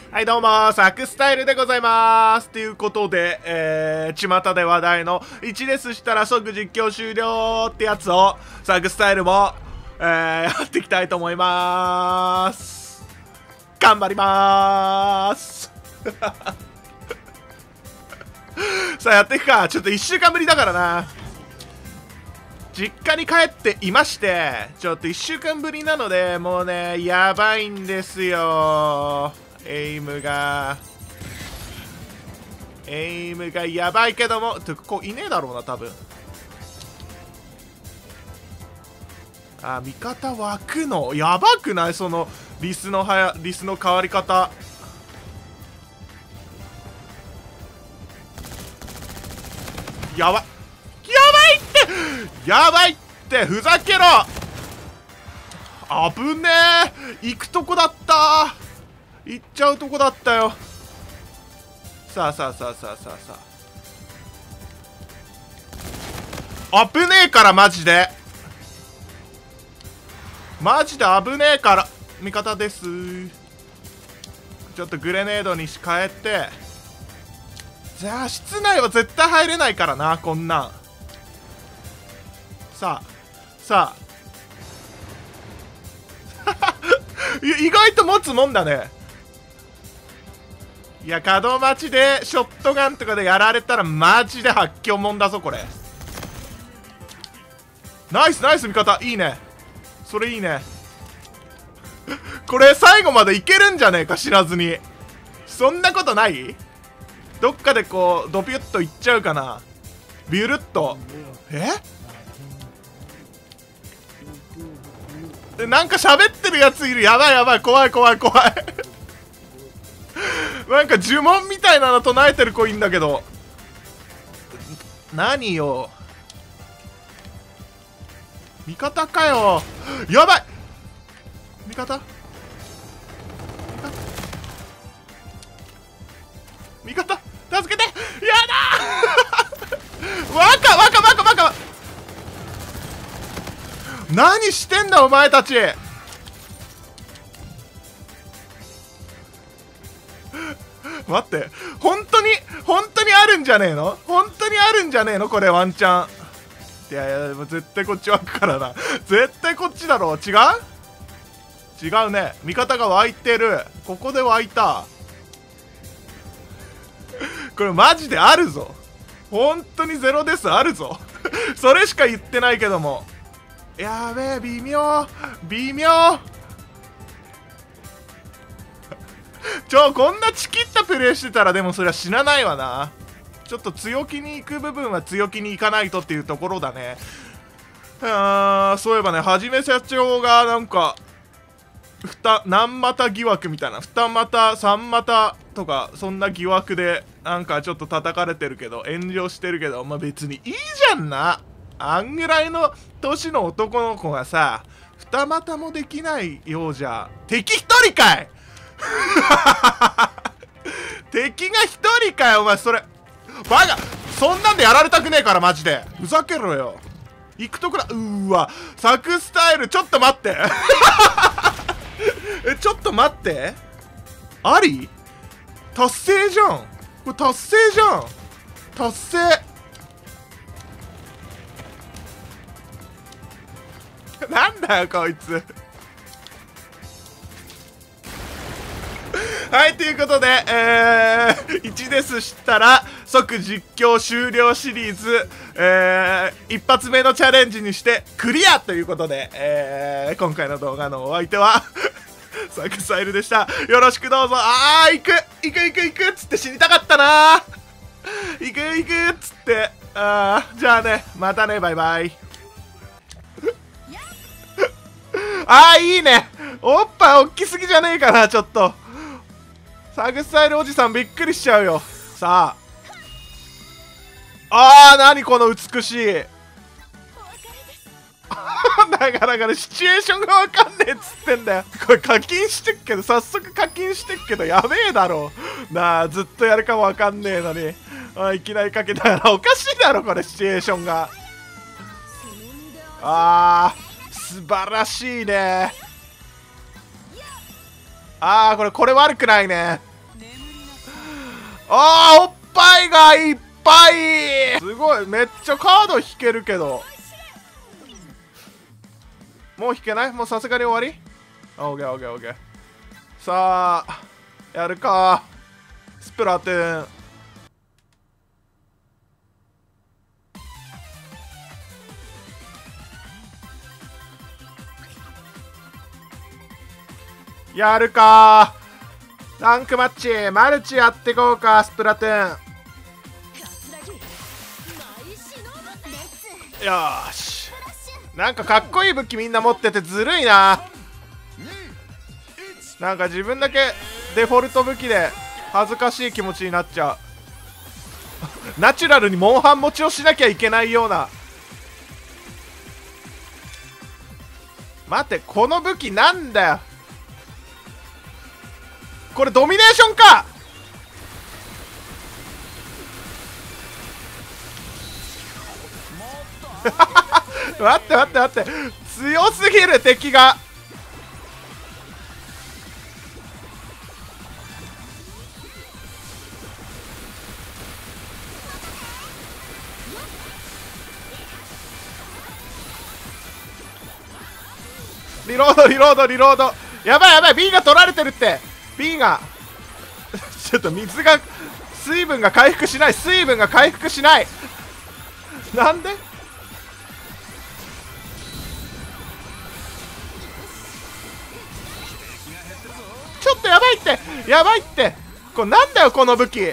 はいどうも、サクスタイルでございます。ということで、巷で話題の1レスしたら即実況終了ってやつを、サクスタイルも、やっていきたいと思います。頑張りまーす。さあやっていくか。ちょっと1週間ぶりだからな。実家に帰っていまして、ちょっと1週間ぶりなので、もうね、やばいんですよ。エイムがやばいけども、ここいねえだろうな、多分。あ、味方湧くのやばくない？そのリスの変わり方。やばいってふざけろ。危ねえ、行くとこだった。行っちゃうとこだったよ。さあ危ねえから、マジで危ねえから。味方です。ちょっとグレネードに変えて。じゃあ室内は絶対入れないからな、こんなん。さあ意外と持つもんだね。いや、角待ちでショットガンとかでやられたらマジで発狂もんだぞ、これ。ナイス味方、いいね。それいいね。これ最後までいけるんじゃねえか、知らずに。そんなことない？どっかでこうドピュッといっちゃうかな。ビュルッと。なんか喋ってるやついる。やばい、怖いなんか呪文みたいなの唱えてる子いんだけど。何よ、味方かよ。やばい、味方助けて。やだーバカ何してんだお前たち。待って、本当にあるんじゃねえの？これワンチャン。いや絶対こっち湧くからな。絶対こっちだろ。違うね。味方が湧いてる。ここで湧いた。これマジであるぞ。本当にゼロです。あるぞ。それしか言ってないけども。やべえ、微妙こんなチキったプレイしてたら、でもそりゃ死なないわな。ちょっと強気に行く部分は強気に行かないとっていうところだね。そういえばね、はじめ社長がなんか何股疑惑みたいな、2股3股とかそんな疑惑でなんかちょっと叩かれてるけど、炎上してるけど、まあ別にいいじゃんな。あんぐらいの年の男の子がさ、2股もできないようじゃ敵1人かい。敵が1人かよお前。それバカ、そんなんでやられたくねえから、マジでふざけろよ。行くとこだ。わ、サクスタイル、ちょっと待って。ちょっと待って、あり達成じゃん。これ達成じゃん。達成。なんだよこいつ。はい、ということで、1デスしたら即実況終了シリーズ、一発目のチャレンジにしてクリアということで、今回の動画のお相手はサクサイルでした。よろしくどうぞ。行くっつって死にたかったな。行くっつって。じゃあね、またね、バイバイ。いいね。おっぱい大きすぎじゃねえかな、ちょっと。サグスタイルおじさんびっくりしちゃうよ。さあ。何この美しい。だからね、シチュエーションがわかんねえっつってんだよ。これ課金してっけど、早速課金してっけど、やべえだろ。なあ、ずっとやるかもわかんねえのに。いきなりかけたらおかしいだろ、これ、シチュエーションが。素晴らしいね。これ悪くないね。 あー、おっぱいがいっぱい。すごい、めっちゃカード引けるけど。もう引けない？もうさすがに終わり？オッケーオッケーオッケー。さあやるか。スプラトゥーン。やるか。ランクマッチマルチやってこうか。スプラトゥーン。よーし。なんかかっこいい武器みんな持っててずるいな。なんか自分だけデフォルト武器で恥ずかしい気持ちになっちゃうナチュラルにモンハン持ちをしなきゃいけないような。待って、この武器なんだよ。これドミネーションか。待って待って待って、強すぎる敵が。リロードリロードリロード。やばいやばい、 B が取られてるって。 B がちょっと水が、水分が回復しない。水分が回復しない。なんで？ちょっとやばいって、やばいって。これなんだよこの武器。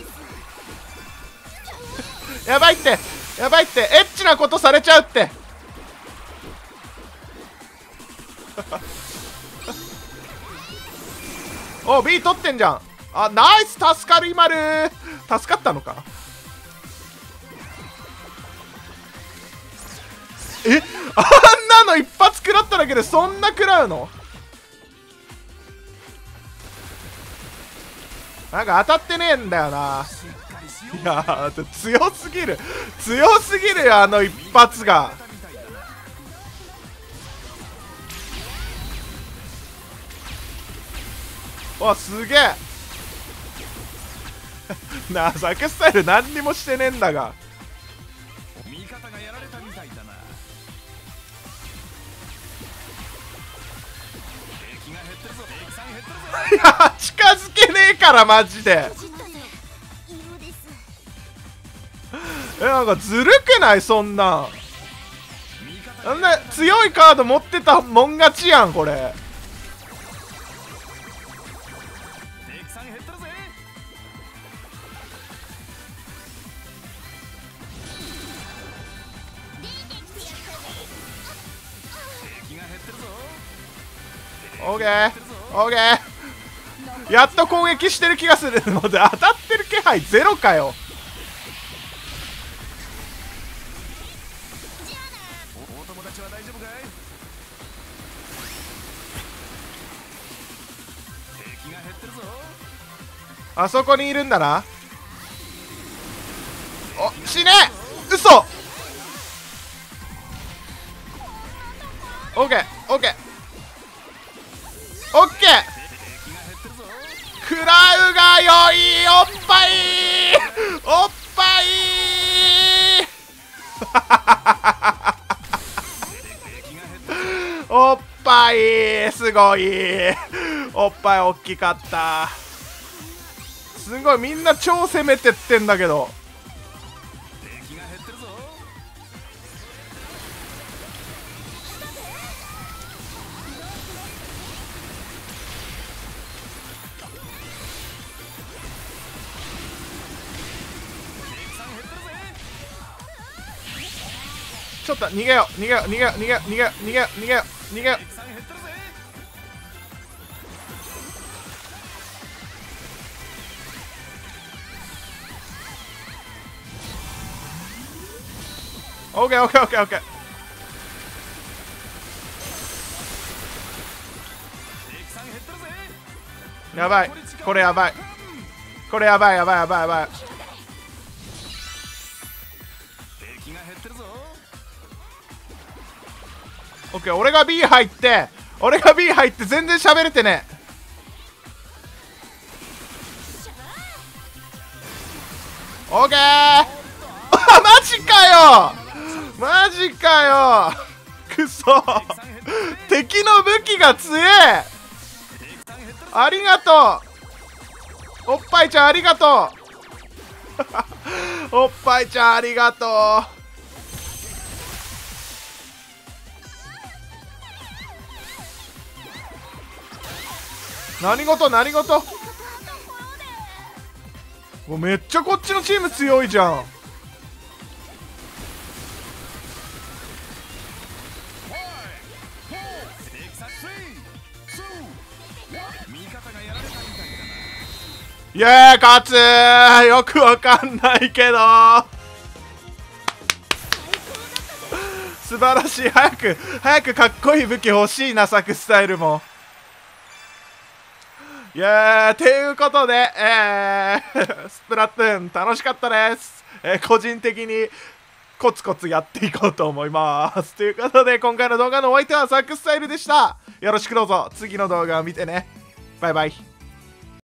やばいってやばいって、エッチなことされちゃうって。お、B 取ってんじゃん。あ、ナイス、助かる。今る助かったのか。え、あんなの一発食らっただけでそんな食らうの？なんか当たってねえんだよな。いやー、強すぎる、強すぎるよあの一発が。わ、すげえなあ、ザクスタイル何にもしてねえんだが。味方がやられたみたいだな。敵が減ってるぞ、敵さん減ってるぞ。いや、近づけねえからマジで。なんかずるくない？そんな。なんで強いカード持ってたもん勝ちやんこれ。オーケーオーケー。やっと攻撃してる気がするので、当たってる気配ゼロかよ。お友達は大丈夫かい？敵が減ってるぞ。あそこにいるんだな。お、死ね。嘘。オッケーオッケーオッケー。食らうがよい。おっぱいおっぱいおっぱいすごい。おっぱい大きかった。すごい、みんな超攻めてってんだけど。ちょっと逃げよう逃げよう逃げよう逃げよう逃げよう逃げよう逃げよう逃げよう。オッケーオッケーオッケーオッケー。やばい、これやばい、これやばいやばいやばいやばい。オッケー、俺が B 入って、俺が B 入って全然喋れてね。 オーケーあ、マジかよマジかよくそ敵の武器が強え。ありがとうおっぱいちゃん、ありがとうおっぱいちゃん、ありがとう。何事何事。もうめっちゃこっちのチーム強いじゃん。イエーイ、勝つー。よくわかんないけど素晴らしい。早くかっこいい武器欲しいな、サクスタイルも。いやー、ていうことで、スプラトゥーン楽しかったです。個人的にコツコツやっていこうと思います。ということで、今回の動画のお相手はサクスタイルでした。よろしくどうぞ次の動画を見てね。バイバイ。